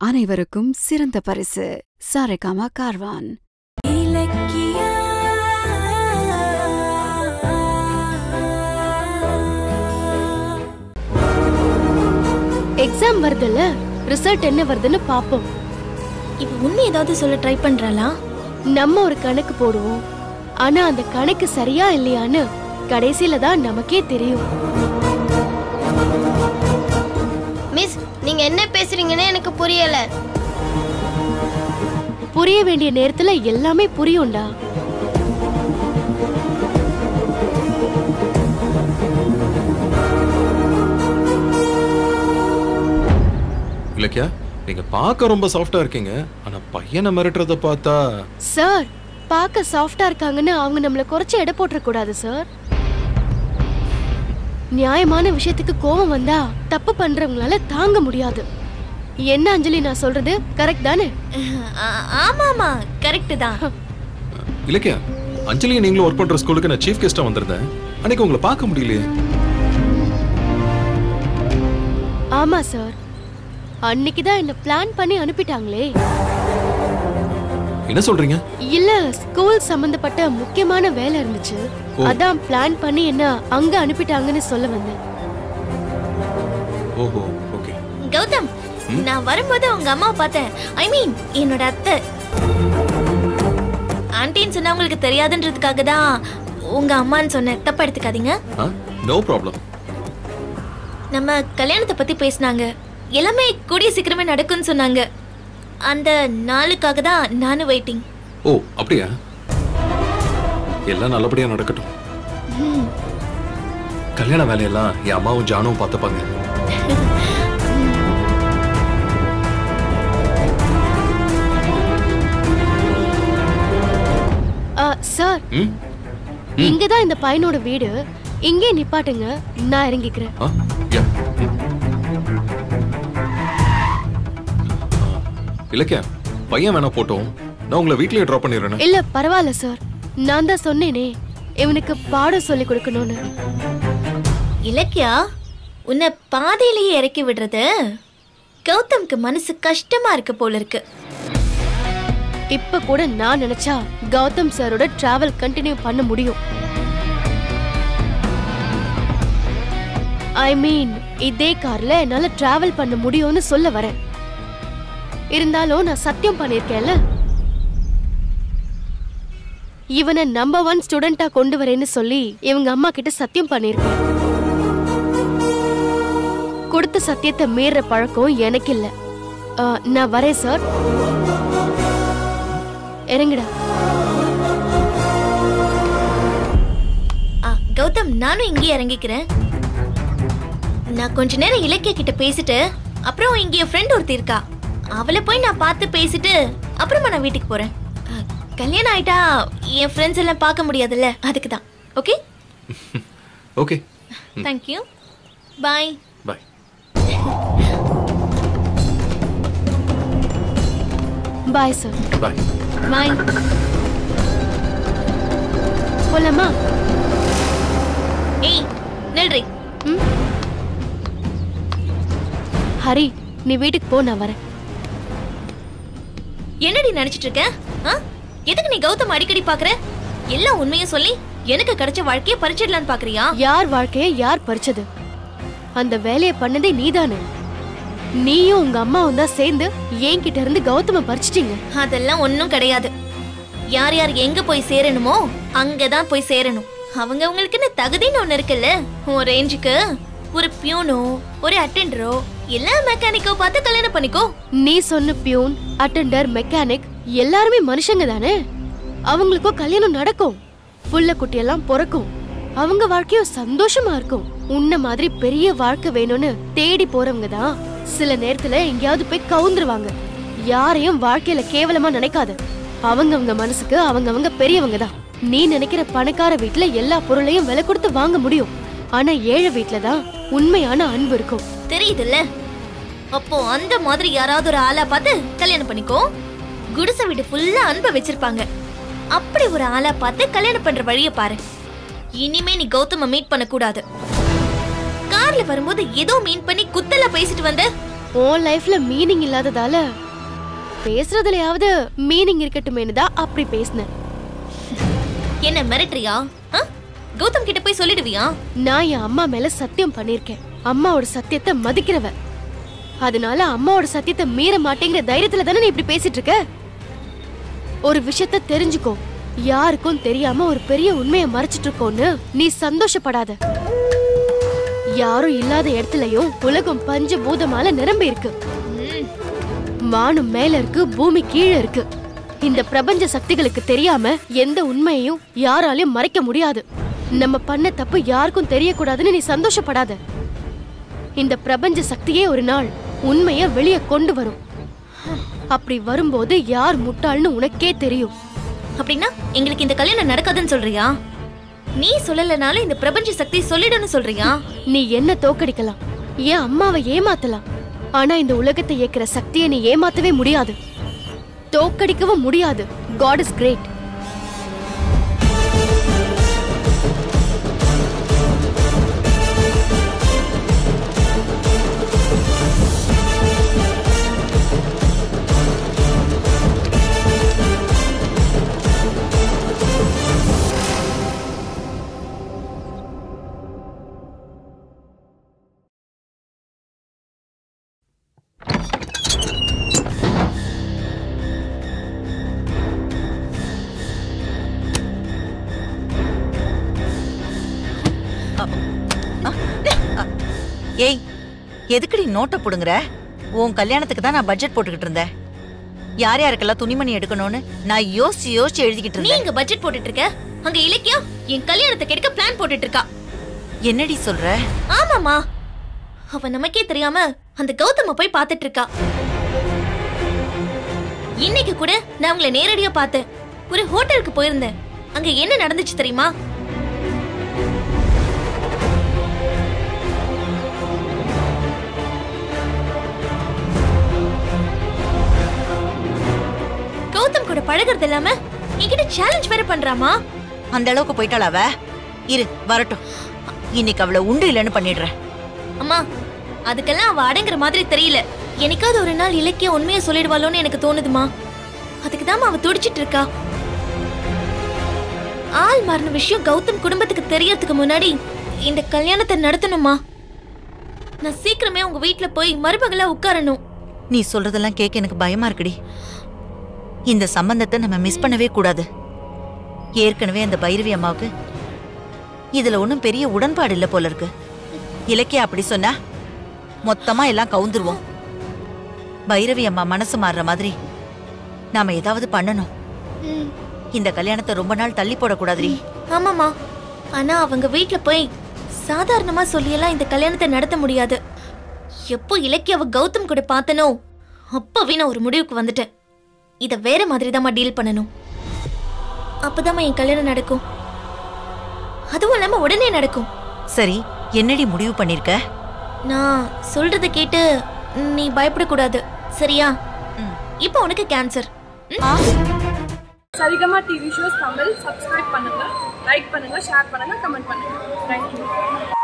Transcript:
அனைவருக்கும் சிறந்த பரிசு சாரேகாமா கார்வான். எக்ஸாம் வருதுல்ல, ரிசல்ட் என்ன வருதுன்னு பாப்போம். இப்ப உண்மை ஏதாவது சொல்ல ட்ரை பண்றாளா? நம்ம ஒரு கணக்கு போடுவோம், ஆனா அந்த கணக்கு சரியா இல்லையான்னு கடைசியில தான் நமக்கே தெரியும். மிஸ், நீங்க என்ன பேசுறீங்கன்னு எனக்கு புரியல. புரிய வேண்டிய நேரத்துல எல்லாமே புரியும்டா. இலக்கியா, நீங்க பார்க்க ரொம்ப சாஃப்டா இருக்கீங்க, ஆனா பையனை மிரட்டுறத பார்த்தா. சார், பார்க்க சாஃப்டா இருக்காங்கன்னு அவங்க நம்மள குறைச்சு எடை போட்டுற கூடாது சார். நியாயமான விஷயத்துக்கு கோபம் வந்தா தப்பு பண்றவங்களால தாங்க முடியாது. என்ன அஞ்சலி, நான் சொல்றது கரெக்ட் தானே? ஆமா ஆமா, கரெக்ட் தான். இலக்கியா, அஞ்சலியை நீங்களும் ஒர்க் பண்ற ஸ்கூலுக்கு நான் சீஃப் கெஸ்டா வந்திருந்தேன். அன்னைக்கு உங்களை பார்க்க முடியலையே. ஆமா சார், அன்னைக்குதான் என்ன பிளான் பண்ணி அனுப்பிட்டாங்களே. என்ன சொல்றீங்க? இல்ல, ஸ்கூல் சம்பந்தப்பட்ட முக்கியமான வேலை இருந்துச்சு, அதான் பிளான் பண்ணி என்ன அங்க அனுப்பிட்டாங்கன்னு சொல்ல வந்தேன். ஓஹோ, ஓகே. கௌதம், நான் வரும்போது உங்க அம்மா பார்த்தேன். ஐ மீன் என்னோட அத்தை. ஆன்ட்டின்னு சொன்னா உங்களுக்கு தெரியாதுன்றதுக்காக தான் உங்க அம்மான்னு சொன்னேன், தப்பா எடுத்துக்காதீங்க. No problem. நம்ம கல்யாணத்தை பத்தி பேசினாங்க, எல்லாமே கூடிய சீக்கிரமே நடக்கும்னு சொன்னாங்க. அந்த நாளுக்காக தான் நானும் வெயிட்டிங். ஓ, அப்படியா? எல்லாம் நல்லபடியா நடக்கட்டும். கல்யாண வேலையெல்லாம் என் அம்மாவும் ஜானும் பார்த்துப்பாங்க. சார், இங்கதான் இந்த பையனோட வீடு. இங்கே நிப்பாட்டுங்க, நான் இறங்கிக்கிறேன். இலக்கியா, பையன் வேணா போட்டோம், நான் உங்களை வீட்லயே டிராப் பண்ணிடுறேன். இல்ல பரவாயில்ல சார், நான் தான் சொன்னேனே இவனுக்கு பாடம் சொல்லி கொடுக்கணும்னு. இலக்கியா, உன்னை பாதையிலேயே இறக்கி விடுறது கௌதம்க்கு மனசு கஷ்டமா இருக்கு போல இருக்கு. இப்ப கூட நான் நினைச்சா கௌதம் சாரோட டிராவல் கண்டினியூ பண்ண முடியும். ஐ மீன் இதே கார்ல என்னால டிராவல் பண்ண முடியும்னு சொல்ல வரேன். இருந்தாலும் நான் சத்தியம் பண்ணிருக்கேன்ல, இவனை நம்பர் 1 ஸ்டூடெண்டா கொண்டு வரேன்னு சொல்லி இவங்க அம்மா கிட்ட சத்தியம் பண்ணிருக்கேன். கொடுத்த சத்தியத்தை மீற பழக்கம் எனக்கு இல்ல. நான் வரேன் சார். இறங்குடா. கௌதம், நானும் இங்கே இறங்கிக்கிறேன். நான் கொஞ்ச நேரம் இலக்கிய கிட்ட பேசிட்டு அப்புறம் இங்க என் ஃப்ரெண்ட் ஒருத்தி இருக்கா, அவளை போய் நான் பார்த்து பேசிட்டு அப்புறமா நான் வீட்டுக்கு போறேன். கல்யாணம் ஆயிட்டா என் ஃப்ரெண்ட்ஸ் எல்லாம் பார்க்க முடியாதுல்ல, அதுக்கு தான். Okay okay, thank you, bye bye. Bye sir. Bye bye. போலாமா? ஏய் நில்றி. ஹரி, நீ வீட்டுக்கு போ, நான் வரேன். என்னடி நினைச்சிட்டு இருக்க? எதுக்கு நீ கௌதம் அடிக்கடி பாக்குற? எல்லாம் உண்மையை சொல்லி எனக்கு கிடைச்ச வாழ்க்கையை பறிச்சிடலான்னு பாக்குறியா? யார் வாழ்க்கையை யார் பறிச்சது? அந்த வேலையை பண்ணதே நீதானே. நீயும் உங்க அம்மாவும் தான் சேர்ந்து என்கிட்ட இருந்து கௌதம பறிச்சிட்டீங்க. அதெல்லாம் ஒன்னும் கிடையாது. யார் யார் எங்க போய் சேரணுமோ அங்கதான் போய் சேரணும். அவங்க அவங்களுக்குன்னு தகுதின்னு ஒண்ணு இருக்குல்ல. உன் ரேஞ்சுக்கு ஒரு பியூனோ, ஒரு அட்டெண்டரோ, எல்லா மெக்கானிக்கோ பார்த்து கல்யாணம் பண்ணிக்கோ. நீ சொன்ன பியூன், அட்டெண்டர், மெக்கானிக் எல்லாருமே மனுஷங்க தானே. அவங்களுக்கும் கல்யாணம் நடக்கும், புள்ள குட்டியெல்லாம் பிறக்கும், அவங்க வாழ்க்கையும் சந்தோஷமா இருக்கும். உன்ன மாதிரி பெரிய வாழ்க்கை வேணும்னு தேடி போறவங்க தான் சில நேரத்துல எங்கேயாவது போய் கவுந்துருவாங்க. யாரையும் வாழ்க்கையில கேவலமா நினைக்காத. அவங்கவங்க மனசுக்கு அவங்கவங்க பெரியவங்க தான். நீ நினைக்கிற பணக்கார வீட்டுல எல்லா பொருளையும் விலை கொடுத்து வாங்க முடியும், ஆனா ஏழை வீட்டுல தான் உண்மையான அன்பு இருக்கும். தெரியுதுல்ல? அப்போ அந்த மாதிரி யாராவது ஒரு ஆளா பார்த்து கல்யாணம் பண்ணிக்கோ. குடிசை வீடு ஃபுல்லா அன்பை வச்சிருப்பாங்க. அப்படி ஒரு ஆளா பார்த்து கல்யாணம் பண்ற வழிய பாரு. இனிமே நீ கௌதம மீட் பண்ண கூடாது. கார்ல வரும்போது ஏதோ மீன் பண்ணி குத்தல பேசிட்டு வந்த, உன் லைஃப்ல மீனிங் இல்லாததால பேசுறதுலயாவது மீனிங் இருக்கட்டுமேனு தான் அப்படி பேசினேன். என்ன மிரட்டறியா? கௌதம் கிட்ட போய் சொல்லிடுவியா? நான் என் அம்மா மேல சத்தியம் பண்ணிருக்கேன். அம்மாவோட சத்தியத்தை மதிக்கிறவ. அதனால அம்மாவோட சத்தியத்தை மீற மாட்டேங்கிற தைரியத்துல தானே நீ இப்படி பேசிட்டு இருக்க. ஒரு விஷயத்த தெரிஞ்சுக்கோ, யாருக்கும் தெரியாம ஒரு பெரிய உண்மையை மறைச்சிட்டு இருக்கோன்னு நீ சந்தோஷப்படாத. யாரும் இல்லாத இடத்துலயும் உலகம் பஞ்சபூதமால நிரம்பி இருக்கு. வானம் மேல இருக்கு, பூமி கீழே இருக்கு. இந்த பிரபஞ்ச சக்திகளுக்கு தெரியாம எந்த உண்மையையும் யாராலையும் மறைக்க முடியாது. நம்ம பண்ண தப்பு யாருக்கும் தெரியக்கூடாதுன்னு நீ சந்தோஷப்படாத. இந்த பிரபஞ்ச சக்தியே ஒரு நாள் உண்மைய வெளியே கொண்டு வரும். அப்படி வரும்போது யார் முட்டாள்னு உனக்கே தெரியும். அப்படின்னா எங்களுக்கு இந்த கல்யாணம் நடக்காதுன்னு சொல்றியா? நீ சொல்லலனால இந்த பிரபஞ்ச சக்தி சொல்லிடுன்னு சொல்றியா? நீ என்ன தோக்கடிக்கலாம், ஏன் அம்மாவை ஏமாத்தலாம். ஆனா இந்த உலகத்தை ஏக்கிற சக்தியை நீ ஏமாத்தவே முடியாது, தோக்கடிக்கவும் முடியாது. God is great. ஏய், எதுக்குடி நோட்டை போடுங்கற? உன் கல்யாணத்துக்கு தான் நான் பட்ஜெட் போட்டுக்கிட்டு இருந்தேன். யார் யாருக்கெல்லாம் துணிமணி எடுக்கணும்னு நான் யோசிச்சு எழுதிக்கிட்டு இருந்தேன். நீங்க பட்ஜெட் போட்டுட்டு இருக்க, அங்க இலக்கியா என் கல்யாணத்தை கெடுக்க பிளான் போட்டுட்டு இருக்கா. என்னடி சொல்ற? ஆமாமா, அவ நமக்கே தெரியாம அந்த கௌதம போய் பாத்துட்டு இருக்கா. இன்னைக்கு கூட நான் அவங்கள நேரடியா பார்த்தேன். ஒரு ஹோட்டலுக்கு போயிருந்தேன். அங்க என்ன நடந்துச்சு தெரியுமா? கௌதம் கூட பழகிறது இல்லாம என்கிட்ட சேலஞ்ச் வேற பண்றாமா. அந்த அளவுக்கு போயிட்டாளா அவ? இரு வரட்டும், இன்னைக்கு அவளை உண்டு இல்லைன்னு பண்ணிடுறேன். அம்மா, அதுக்கெல்லாம் அவ அடங்குற மாதிரி தெரியல. என்னைக்காவது ஒரு நாள் இலக்கிய உண்மையை சொல்லிடுவாளோன்னு எனக்கு தோணுதுமா. அதுக்குதான் அவ துடிச்சிட்டு இருக்கா. ஆள் மாறின விஷயம் கௌதம் குடும்பத்துக்கு தெரியறதுக்கு முன்னாடி இந்த கல்யாணத்தை நடத்தணுமா. நான் சீக்கிரமே உங்க வீட்டுல போய் மருமகளா உட்காரணும். நீ சொல்றதெல்லாம் கேட்க எனக்கு பயமா இருக்குடி. இந்த சம்பந்தத்தை நம்ம மிஸ் பண்ணவே கூடாது. ஏற்கனவே அந்த பைரவி அம்மாவுக்கு இதுல ஒன்னும் பெரிய உடன்பாடு இல்ல போல இருக்கு. இலக்கியா அப்படி சொன்னா மொத்தமா எல்லாம் கவுந்துருவோம். பைரவி அம்மா மனசு மாறுற மாதிரி நாம ஏதாவது பண்ணணும். இந்த கல்யாணத்தை ரொம்ப நாள் தள்ளி போடக்கூடாதுரி. ஆமாமா, ஆனா அவங்க வீட்டுல போய் சாதாரணமா சொல்லியெல்லாம் இந்த கல்யாணத்தை நடத்த முடியாது. எப்போ இலக்கியாவை கௌதம் கூட பார்த்தனோ அப்பவே நான் ஒரு முடிவுக்கு வந்துட்டேன். இத வேற மாதிரி தான் டீல் பண்ணணும். அப்பதான் என் கல்யாணம் நடக்கும். அதுவும் இல்லாம உடனே நடக்கும். சரி, என்னடி முடிவு பண்ணிருக்க? நான் சொல்றத கேட்டு நீ பயப்படக்கூடாது, சரியா? இப்போ உனக்கு cancer. Saregama TV shows Tamil subscribe பண்ணுங்க, லைக் பண்ணுங்க, ஷேர் பண்ணுங்க, கமெண்ட் பண்ணுங்க. தேங்க்யூ.